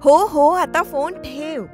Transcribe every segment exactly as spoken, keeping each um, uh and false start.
हो हो आता फोन ठेव.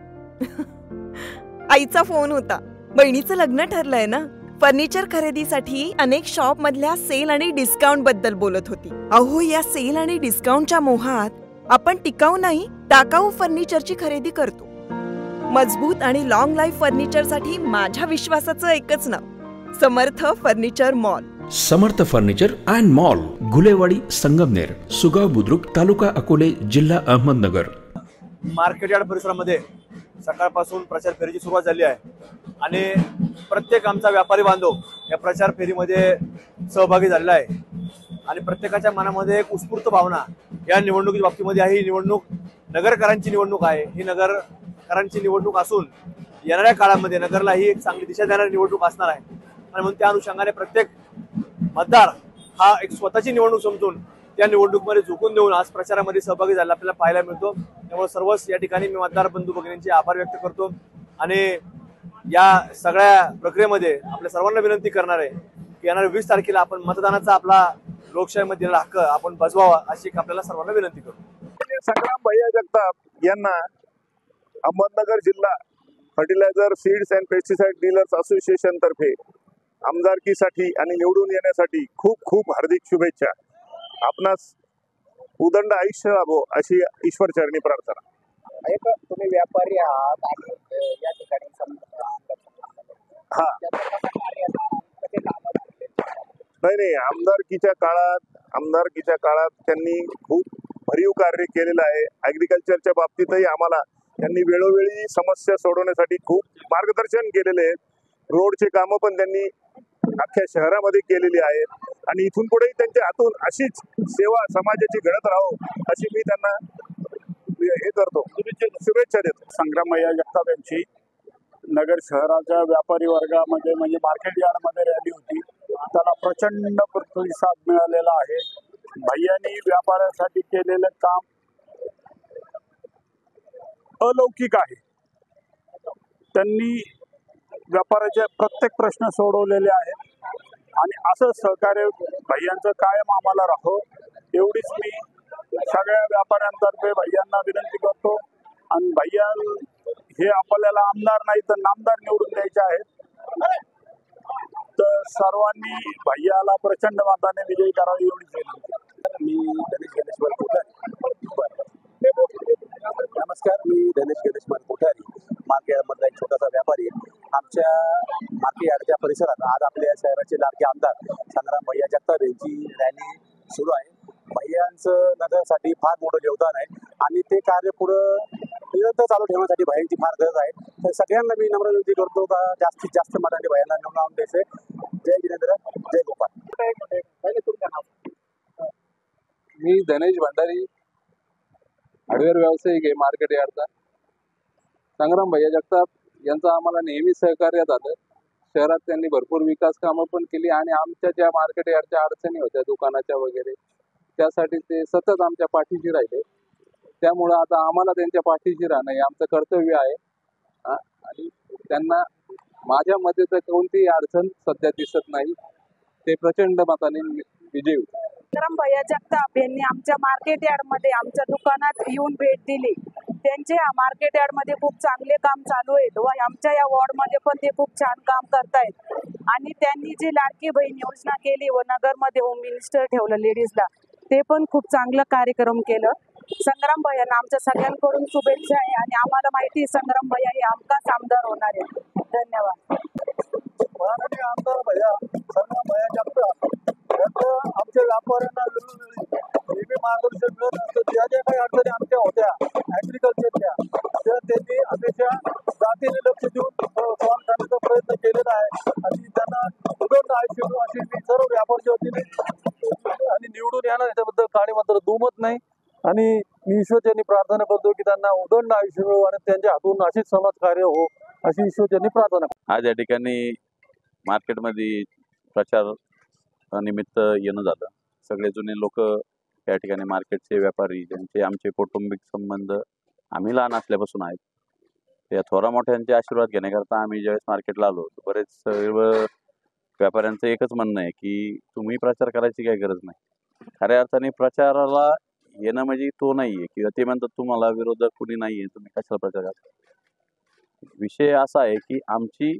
आईचा फोन होता. बहिणीचं लग्न ठरलंय ना. फर्निचर खरेदीसाठी अनेक शॉप मधल्या सेल आणि डिस्काउंट बद्दल बोलत होती. अहो या सेल आणि डिस्काउंटच्या मोहात आपण टिकाऊ नाही टाकाऊ फर्निचरची खरेदी करतो. मजबूत आणि लॉंग लाईफ फर्निचरसाठी माझ्या विश्वासाचं एकच नाव, Samarth furniture mall. Samarth furniture and mall, Gulewadi, Sangamner, Sugaon Budruk, तालुका अकोले, जिल्हा अहमदनगर. मार्केट यार्ड परिसरामध्ये सकाळपासून प्रचार फेरीची सुरुवात झाली आहे आणि प्रत्येक आमचा व्यापारी बांधव या प्रचार फेरीमध्ये सहभागी झालेला आहे आणि प्रत्येकाच्या मनामध्ये एक उत्स्फूर्त भावना या निवडणुकीच्या बाबतीमध्ये आहे. ही निवडणूक नगरकरांची निवडणूक आहे. ही नगरकरांची निवडणूक असून येणाऱ्या काळामध्ये नगरला ही एक चांगली दिशा देणारी निवडणूक असणार आहे आणि म्हणून त्या अनुषंगाने प्रत्येक मतदार हा एक स्वतःची निवडणूक समजून त्या निवडणुकीमध्ये झुकून देऊन आज प्रचारामध्ये सहभागी झाला आपल्याला पाहायला मिळतो. त्यामुळे सर्वच या ठिकाणी मी मतदार बंधू भगिनींचे आभार व्यक्त करतो आणि या सगळ्या प्रक्रियेमध्ये आपल्या सर्वांना विनंती करणार आहे की येणाऱ्या वीस तारखेला आपण मतदानाचा आपला लोकशाहीमध्ये दिलेला हक्क आपण बजवावा अशी आपल्याला सर्वांना विनंती करतो. संग्राम भैया जगताप यांना अहमदनगर जिल्हा fertilizer seeds and pesticide dealers association तर्फे आमदारकीसाठी आणि निवडून येण्यासाठी खूप खूप हार्दिक शुभेच्छा. आपणास उदंड आयुष्य लाभो अशी ईश्वर चरणी प्रार्थना. तुम्ही व्यापारी आहात आणि या ठिकाणी हा नाही नाही आमदारकीच्या काळात आमदारकीच्या काळात त्यांनी खूप भरीव कार्य केलेलं आहे. ऍग्रिकल्चरच्या बाबतीतही आम्हाला त्यांनी वेळोवेळी समस्या सोडवण्यासाठी खूप मार्गदर्शन केलेले आहे. रोडचे कामं पण त्यांनी अख्ख्या शहरामध्ये केलेली आहेत आणि इथून पुढेही त्यांच्या हातून अशीच सेवा समाजाची घडत राहो अशी मी त्यांना हे करतो, शुभेच्छा देतो. संग्राम भैया जगताप यांची नगर शहराच्या व्यापारी वर्गामध्ये म्हणजे मार्केट यार्डमध्ये रॅली होती. त्याला प्रचंड प्रतिसाद मिळालेला आहे. भैयांनी व्यापाऱ्यासाठी केलेलं काम अलौकिक आहे. त्यांनी व्यापाऱ्याचे प्रत्येक प्रश्न सोडवलेले आहेत आणि असं सहकार्य भैयांचं कायम आम्हाला राहो एवढीच मी सगळ्या व्यापाऱ्यांतर्फे भैयांना विनंती करतो. आणि भैया हे आपल्याला आमदार नाही तर नामदार निवडून द्यायचे आहेत, तर सर्वांनी भैयाला प्रचंड मताने विजयी करावी एवढीच विनंती. मी गणेश गणेशवर कोठारी. नमस्कार, मी गणेश गणेशवर कोठारी, मार्केट यार्डमधला एक छोटासा व्यापारी. आमच्या मार्केट यार्डच्या परिसरात आज आपल्या शहराचे लाडके आमदार संग्राम भैया जगताप यांची रॅली सुरू आहे. भैयांचं नगरसाठी फार मोठं योगदान आहे आणि ते कार्य पुढं निरंतर चालू ठेवण्यासाठी भैयांची फार गरज आहे. तर सगळ्यांना मी नम्र विनंती करतो का जास्तीत जास्त मताने भैयांना निवडून आणून द्यायचे. जय जिनेंद्र, जय गोपाल. मी धनेश भंडारी, हार्डवेअर व्यावसायिक आहे मार्केट यार्डचा. संग्राम भैया जगताप यांचं आम्हाला नेहमी सहकार्य झालं. शहरात त्यांनी भरपूर विकास कामं पण केली आणि आमच्या ज्या मार्केट यार्डच्या अडचणी होत्या दुकानाच्या वगैरे त्यासाठी ते सतत आमच्या पाठीशी राहिले. त्यामुळं आता आम्हाला त्यांच्या पाठीशी राहणं हे आमचं कर्तव्य आहे आणि त्यांना माझ्या मते तर कोणतीही अडचण सध्या दिसत नाही. ते प्रचंड मताने विजयी होते. संग्राम भैया जगताप यांनी आमच्या मार्केट यार्डमध्ये आमच्या दुकानात येऊन भेट दिली. त्यांचे या मार्केट यार्डमध्ये खूप चांगले काम चालू आहेत व आमच्या या वॉर्डमध्ये पण ते खूप छान काम करतायत. आणि त्यांनी जी लाडकी बहीण योजना केली व नगरमध्ये होम मिनिस्टर ठेवलं लेडीजला, ते पण खूप चांगलं कार्यक्रम केलं. संग्राम भैयांना आमच्या सगळ्यांकडून शुभेच्छा आहे आणि आम्हाला माहिती आहे संग्राम भैया हे हमखास आमदार होणार आहे. धन्यवाद. आमदार भैया संग्राम भैया जगताप आमच्या व्यापाऱ्यांना नेहमी मार्गदर्शन मिळत असतं. ज्या ज्या काही अडचणी आमच्या होत्या ऍग्रिकल्चरच्या त्या त्यांनी हमेशा जातीने लक्ष देऊन सॉल्व्ह करण्याचा प्रयत्न केलेला आहे आणि त्यांना सुगंध आयुष्य अशी मी सर्व व्यापारच्या वतीने आणि निवडून येणार याच्याबद्दल काही मात्र दुमत नाही. आणि मी ईश्वरचरणी प्रार्थना करतो की त्यांना उदंड आयुष्य मिळो आणि त्यांच्या हातून अशीच समाज कार्य हो अशी ईश्वरचरणी प्रार्थना करतो. आज या ठिकाणी मार्केटमध्ये प्रचार निमित्त येणं झालं. सगळे जुने लोक या ठिकाणी मार्केटचे व्यापारी ज्यांचे आमचे कौटुंबिक संबंध आम्ही लहान असल्यापासून आहेत, या थोरा मोठ्यांचे आशीर्वाद घेण्याकरता आम्ही ज्यावेळेस मार्केटला आलो बरेच सर्व व्यापाऱ्यांचं एकच म्हणणं आहे की तुम्ही प्रचार करायची काही गरज नाही. खऱ्या अर्थाने प्रचाराला येणं म्हणजे तो नाहीये किंवा ते म्हणतात तुम्हाला विरोधक कुणी नाहीये, तुम्ही कशाला प्रचार करता. विषय असा आहे की आमची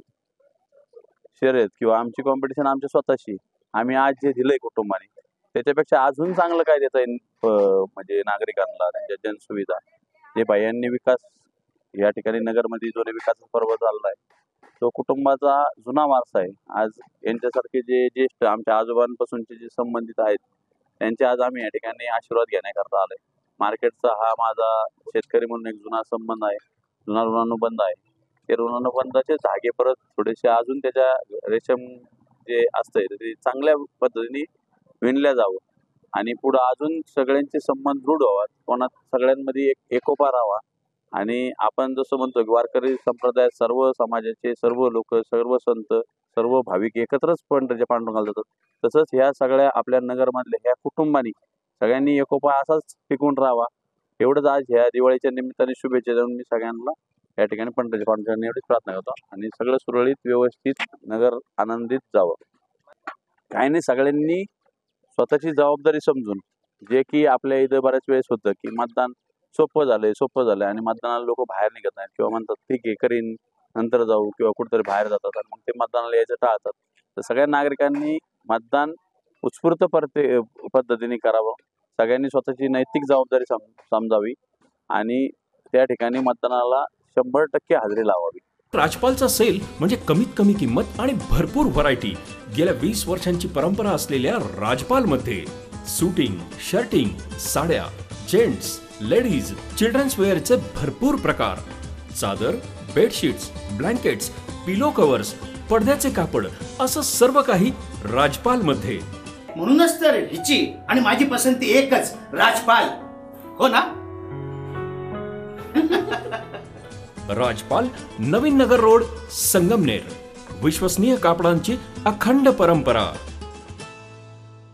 शर्यत किंवा आमची कॉम्पिटिशन आमच्या स्वतःशी, आम्ही आज जे दिलंय कुटुंबाने त्याच्यापेक्षा अजून चांगलं काय देता येईल म्हणजे नागरिकांना, त्यांच्या जनसुविधा. जे भैयांनी विकास या ठिकाणी नगरमध्ये जो विकास पर्व चाललाय तो कुटुंबाचा जुना वारसा आहे. आज यांच्यासारखे जे ज्येष्ठ आमच्या आजोबांपासूनचे जे संबंधित आहेत त्यांचे आज आम्ही या ठिकाणी आशीर्वाद घेण्याकरता आलोय. मार्केटचा हा माझा शेतकरी म्हणून एक जुना संबंध आहे, जुना ऋणानुबंध आहे. ते ऋणानुबंधाचे धागे परत थोडेसे अजून त्याच्या रेशम जे असतंय ते चांगल्या पद्धतीने विणल्या जावं आणि पुढे अजून सगळ्यांचे संबंध दृढ व्हावा, कोणा सगळ्यांमध्ये एक एकोपा राहावा. आणि आपण जसं म्हणतो की वारकरी संप्रदायात सर्व समाजाचे सर्व लोक, सर्व संत, सर्व भाविक एकत्रच पंढरीच्या पांडुरंगाला जातात, तसंच ह्या सगळ्या आपल्या नगरमधल्या ह्या कुटुंबांनी सगळ्यांनी एकोपा असाच टिकून राहावा. एवढंच आज ह्या दिवाळीच्या निमित्ताने शुभेच्छा देऊन मी सगळ्यांना या ठिकाणी पंढरीच्या पांडुरंगाने एवढीच प्रार्थना करतो आणि सगळं सुरळीत व्यवस्थित नगर आनंदित जावं. काही नाही, सगळ्यांनी स्वतःची जबाबदारी समजून, जे की आपल्या इथं बऱ्याच वेळेस होतं की मतदान सोपं झालंय सोपं झालंय आणि मतदानाला लोक बाहेर निघत नाहीत किंवा म्हणतात ठीक आहे करीन नंतर जाऊ किंवा कुठेतरी बाहेर जातात आणि मग ते मतदानाला यायचं टाळतात. तर सगळ्या नागरिकांनी मतदान उत्स्फूर्त परते पद्धतीने करावं. सगळ्यांनी स्वतःची नैतिक जबाबदारी सम समजावी आणि त्या ठिकाणी मतदानाला शंभर टक्के हजेरी लावावी. राजपालचा सेल म्हणजे कमीत कमी किंमत आणि भरपूर व्हरायटी. गेल्या वीस वर्षांची परंपरा असलेल्या राजपालमध्ये सूटिंग, शर्टिंग, साड्या, जेंट्स, लेडीज, चिल्ड्रन्स वेअरचे भरपूर प्रकार, चादर, बेडशीट्स, ब्लँकेट्स, पिलो कव्हर्स, पडद्याचे कापड, असं सर्व काही राजपालमध्ये. म्हणूनच तर हिची आणि माझी पसंती एकच, राजपाल. हो ना? राजपाल, नवीन नगर रोड, संगमनेर. विश्वसनीय कापडांची अखंड परंपरा.